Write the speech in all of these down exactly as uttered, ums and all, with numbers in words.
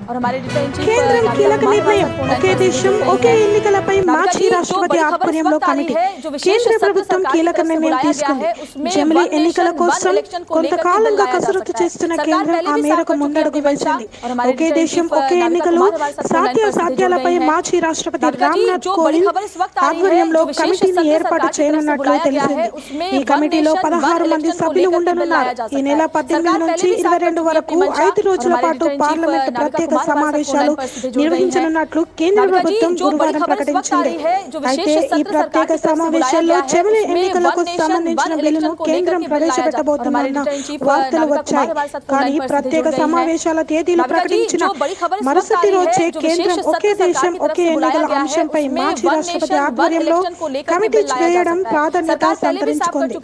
और हमारे కేంద్రం కీలక నిర్ణయం ఒకే దేశం ఒకే ఎన్నికలపై మాజీ రాష్ట్రపతి ఆధ్వర్యంలో కమిటీ కేంద్ర ప్రభుత్వం కీలక నిర్ణయం తీసుకుంది. జమిలీ ఎన్నికల కోసం కొంతకాలంగా కసరత్తు చేస్తున్న కేంద్రం ఆ మేరకు ముందడుగు వేసింది. ఒకే దేశం ఒకే ఎన్నికలు సాధ్యాసాధ్యాలపై మాజీ రాష్ట్రపతి రామ్నాథ్ కోవింద్ ఆధ్వర్యంలో కమిటీని ఏర్పాటు చేయనున్నట్లు తెలిసింది. ఈ కమిటీలో పదహారు మంది సభ్యులు ఉండనున్నారు. ఈ నెల పద్దెనిమిది నుంచి ఇరవై రెండు వరకు ఐదు రోజుల పాటు పార్లమెంట్ ప్రత్యేక సమావేశాలు నిర్వహించనున్నట్లు కేంద్ర ప్రభుత్వం గురువారం ప్రకటించింది. అయితే ఈ ప్రత్యేక సమావేశాల్లో జమిలీ ఎన్నికలకు సంబంధించిన బిల్లును కేంద్రం ప్రవేశపెట్టబోతుందన్న వార్తలు వచ్చాయి. కానీ ప్రత్యేక సమావేశాల తేదీలు ప్రకటించిన మరుసటి రోజే కేంద్రం ఒకే దేశం ఒకే ఎన్నికల అంశంపై మాజీ రాష్ట్రపతి ఆధ్వర్యంలో కమిటీ వేయడం ప్రాధాన్యత సంతరించుకుంది.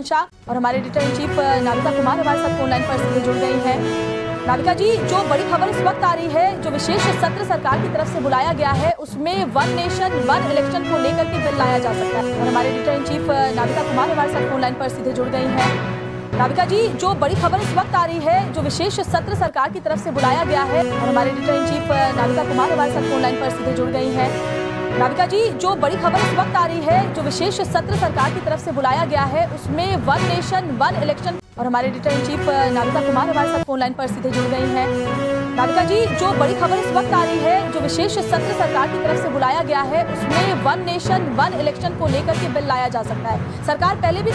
नाविका जी, जो बड़ी खबर इस वक्त आ रही है, जो विशेष सत्र सरकार की तरफ से बुलाया गया है, उसमें वन नेशन वन इलेक्शन को लेकर के बिल लाया जा सकता है। और हमारे editor in chief Navika Kumar हमारे साथ फोन लाइन पर सीधे जुड़ गई हैं। नाविका जी, जो बड़ी खबर इस वक्त आ रही है, जो विशेष सत्र सरकार की तरफ से बुलाया गया है, और हमारे editor in chief Navika Kumar हमारे साथ फोन लाइन पर सीधे जुड़ गई हैं। नाविका जी, जो बड़ी खबर इस वक्त आ रही है, जो विशेष सत्र सरकार की तरफ से बुलाया गया है, उसमें वन नेशन वन इलेक्शन, और हमारे editor in chief Navika Kumar हमारे साथ फोन लाइन पर सीधे जुड़ गई हैं। नाविका जी, जो बड़ी खबर इस वक्त आ रही है, जो विशेष सत्र सरकार की तरफ से बुलाया गया है, उसमें वन नेशन वन इलेक्शन को लेकर के बिल लाया जा सकता है। सरकार पहले भी